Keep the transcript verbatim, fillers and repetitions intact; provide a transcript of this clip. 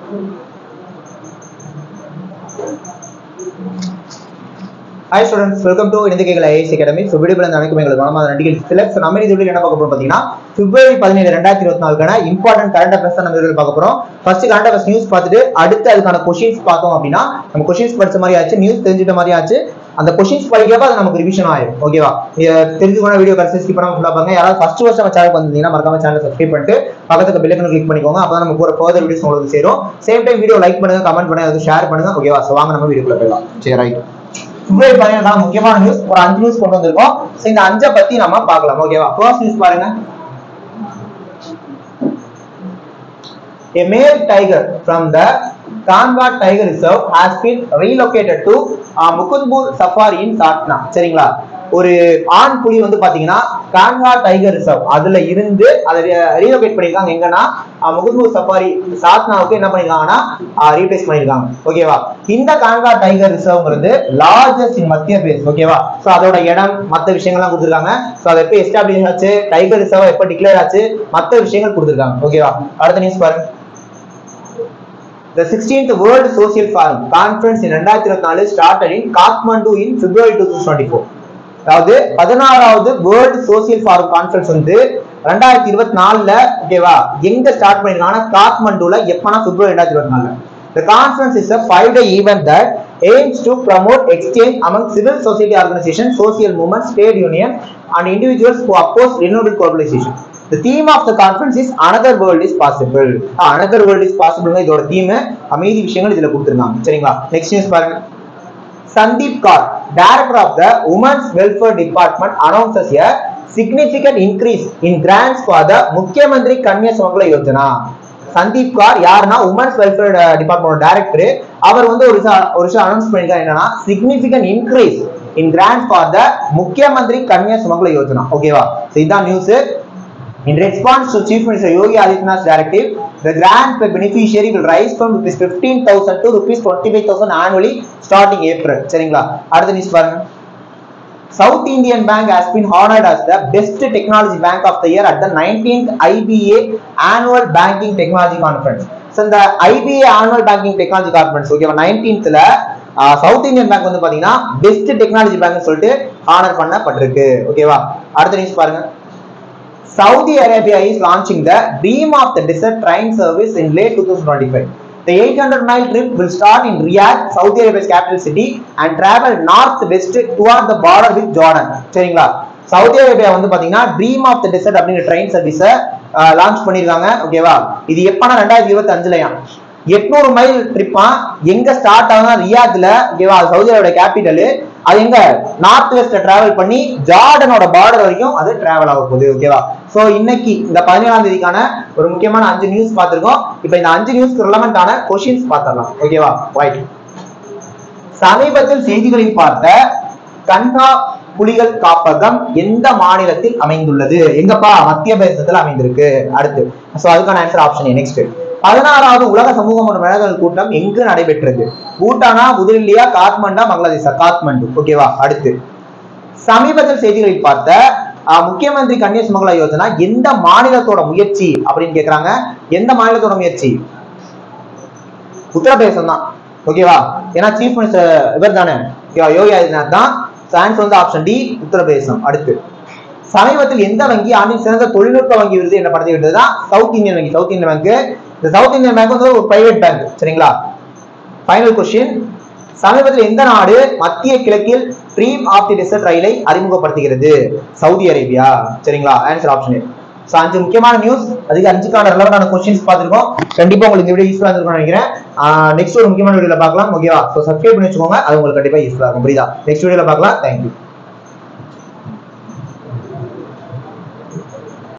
Hi students, welcome to Indikekala I A S Academy. So video plan அனைக்கும் எங்களுக்கு வணக்கம். அந்த ரெண்டு select so நம்ம இந்த வீடியோல என்ன பார்க்க போறோம் பாத்தீங்கன்னா February பதினேழு இரண்டாயிரத்து இருபத்தி நான்கு கான இம்பார்ட்டன்ட் கரண்ட் அஃபேர்ஸ் நம்ம வீடியோல பார்க்க போறோம். ஃபர்ஸ்ட் கரண்ட் அஃபேர்ஸ் நியூஸ் பார்த்துட்டு அடுத்து அதுக்கான क्वेश्चंस பார்த்தோம் அப்படினா நம்ம क्वेश्चंस படிச்ச மாதிரி ஆச்சு, நியூஸ் தெரிஞ்சிட்ட மாதிரி ஆச்சு. அந்த क्वेश्चंस படிக்கிறப்ப அது நமக்கு ரிவிஷன் ஆயிடும். ஓகேவா? தெரிஞ்சுக்கணும் வீடியோ கரெக்ட்டா ஸ்கிப் பண்ணாம ஃபுல்லா பாருங்க. யாராவது ஃபர்ஸ்ட் வாட்ச் நம்ம சேனலுக்கு வந்தீங்கன்னா மறக்காம சேனலை சப்ஸ்கிரைப் பண்ணிட்டு பக்கத்துல பெல் ஐகானை கிளிக் பண்ணிக்கோங்க. அப்பதான் நம்ம போற ஃபர்தர் வீடியோஸ் உங்களுக்கு சேரும். சேம் டைம் வீடியோ லைக் பண்ணுங்க, கமெண்ட் பண்ணுங்க, அதை ஷேர் பண்ணுங்க. ஓகேவா? சோ வாங்க நம்ம வீடியோக்குள்ள போகலாம். சரி ரைட். February பதினேழு முக்கியமான நியூஸ் ஒரு அஞ்சு நியூஸ் கொண்டு வந்திருக்கோம். சோ இந்த அஞ்சை பத்தி நாம பார்க்கலாம். ஓகேவா? ஃபர்ஸ்ட் நியூஸ் பாருங்க. A male tiger from the Kanwa Tiger Reserve has been relocated to uh, Mukundpur Safari in Satna. சரிங்களா? ஒரு ஆண் புலி வந்து பாத்தீங்கன்னா கான்வா டைகர் ரிசர்வ் அதுல இருந்து அதை ரீலோகேட் பண்ணிருக்காங்க. எங்கன்னா முகுந்த்பூர் சஃபாரி சாத்னாவுக்கு என்ன பண்ணிருக்காங்கன்னா ரீப்ளேஸ் பண்ணிருக்காங்க. ஓகேவா? இந்த கான்வா டைகர் ரிசர்வ்ங்கிறது லார்ஜஸ்ட் இன் மத்திய பிரதேஷ். ஓகேவா? சோ அதோட இடம் மற்ற விஷயங்கள்லாம் கொடுத்துருக்காங்க. சோ அதை எப்ப எஸ்டாப்ளிஷ் ஆச்சு, டைகர் ரிசர்வ் எப்ப டிக்ளேர் ஆச்சு, மற்ற விஷயங்கள் கொடுத்துருக்காங்க. ஓகேவா? அடுத்த நியூஸ் பாருங்க. The sixteenth World Social Forum Conference in இரண்டாயிரத்து இருபத்தி நான்கு started in Kathmandu in February twenty twenty-four. அதாவது பதினாறாவது வேர்ல்ட் சோசியல் ஃபாரம் கான்ஃபரன்ஸ் வந்து ரெண்டாயிரத்தி இருபத்தி நாலுல ஓகேவா எங்க ஸ்டார்ட் பண்ணிருக்காங்கன்னா காத்மண்டுல எப்பனா பிப்ரவரி ரெண்டாயிரத்தி இருபத்தி நாலுல. The conference is a five-day event that aims to promote exchange among civil society organizations, social movements, trade unions, and individuals who oppose renewable globalization. The theme of the conference is Another World is Possible. Ah, Another World is Possible. இதோட theme அமைதி விஷயங்கள் இதுல கொடுத்திருக்காங்க. சரிங்களா? Next news பாருங்க. Sandeep Kaur, Director of the Women's Welfare Department, announces a significant increase in grants for the Mukhyamantri Kanya Samagala Yojana. Sandeep Kaur யாருன்னா Women's Welfare Department Director. அவர் வந்து ஒரு ஒரு விஷயம் அனௌன்ஸ் பண்ணிருக்காரு. என்னன்னா significant increase in grants for the Mukhyamantri Kanya Samagala Yojana. ஓகேவா? So இதான் news. In response to Chief Minister Yogi Adityanath's directive, the grant per beneficiary will rise from rupees fifteen thousand to rupees twenty-five thousand annually starting April. சரிங்களா? அடுத்த news பாருங்க. South Indian Bank has been honored as the best technology bank of the year at the nineteenth I B A Annual Banking Technology Conference. So இந்த I B A Annual Banking Technology Conference ஓகேவா nineteenth ல South Indian bank வந்து பாத்தீங்கன்னா best technology பேங்க்னு சொல்லிட்டு honour பண்ணப்பட்டிருக்கு. ஓகேவா? அடுத்த news பாருங்க. Saudi Arabia is launching the Dream of the Desert train service in late twenty twenty-five. The eight hundred mile trip will start in Riyadh, Saudi Arabia's capital city, and travel northwest toward the border with Jordan. சரிங்களா? Saudi Arabia வந்து பாத்தீங்கன்னா Dream of the Desert அப்படிங்கிற train service launch பண்ணிருக்காங்க. ஓகேவா? இது எப்பனா ரெண்டாயிரத்தி இருபத்தி அஞ்சுலயா எட்நூறு மைல் ட்ரிப்பா எங்க ஸ்டார்ட் ஆகுனா ரியாத்ல. ஓகேவா? சவுதி அரேபியோட கேபிட்டல். அது எங்க நார்த் வெஸ்ட்ல டிராவல் பண்ணி ஜார்டனோட பார்டர் வரைக்கும் அது டிராவல் ஆக போகுது. ஓகேவா? சோ இன்னைக்கு இந்த பதினேழாம் தேதிக்கான ஒரு முக்கியமான அஞ்சு நியூஸ் பார்த்திருக்கோம். இப்போ இந்த அஞ்சு நியூஸ்க்கு ரிலவென்ட்டான क्वेश्चंस பார்த்தறலாம். ஓகேவா? ரைட். சமீபத்தில் செய்திகளில் பார்த்த கன்ஹா புலிகள் காப்பகம் எந்த மாநிலத்தில் அமைந்துள்ளது? எங்கப்பா? மத்திய பிரதேசத்தில் அமைந்திருக்கு. அடுத்து சோ அதுக்கான ஆன்சர் ஆப்ஷன் ஏ. நெக்ஸ்ட் பதினாறாவது உலக சமூக மற்றும் விளையாட்டுகள் கூட்டம் எங்கு நடைபெற்றது? பூட்டானா, புதுடில்லியா, காத்மண்டா, பங்களாதேஷா? காத்மண்டு. ஓகேவா? அடுத்து சமீபத்தில் செய்திகளில் பார்த்த முக்கியமந்திரி கன்யா சுமங்கலா யோஜனா எந்த மாநிலத்தோட முயற்சி அப்படின்னு கேக்குறாங்க. எந்த மாநிலத்தோட முயற்சி? உத்தரப்பிரதேசம் தான். ஓகேவா? ஏன்னா சீஃப் மினிஸ்டர் இவர் தானே யோகி ஆதித்யநாத் தான். ஆன்சர் வந்து ஆப்ஷன் டி உத்தரப்பிரதேசம். அடுத்து சமீபத்தில் எந்த வங்கி ஆண்டின் சிறந்த தொழில்நுட்ப வங்கி விருது என்ன படுத்தி விட்டதுன்னா சவுத் இந்தியன் வங்கி. South Indian bank. இந்த சவுத் இந்தியன் பேங்க் வந்து ஒரு பிரைவேட் பேங்க். சரிங்களா? Final question. சமீபத்தில் எந்த நாடு மத்திய கிழக்கில் ட்ரீம் ஆஃப் தி டெசர்ட் ரயிலை அறிமுகப்படுத்துகிறது? Saudi Arabia. சரிங்களா? Answer option A. சோ அஞ்சு முக்கியமான நியூஸ், அதுக்கு அஞ்சுக்கான ரெலவென்ட்டான क्वेश्चंस பார்த்திருக்கோம். கண்டிப்பா உங்களுக்கு இந்த வீடியோ யூஸ்ஃபுல்லா இருக்கும்னு நினைக்கிறேன். நெக்ஸ்ட் ஒரு முக்கியமான வீடியோல பார்க்கலாம். ஓகேவா? சோ சப்ஸ்கிரைப் பண்ணி வச்சுக்கோங்க, அது உங்களுக்கு கண்டிப்பா யூஸ்ஃபுல்லா இருக்கும். புரியுதா? நெக்ஸ்ட் வீடியோல பார்க்கலாம். Thank you.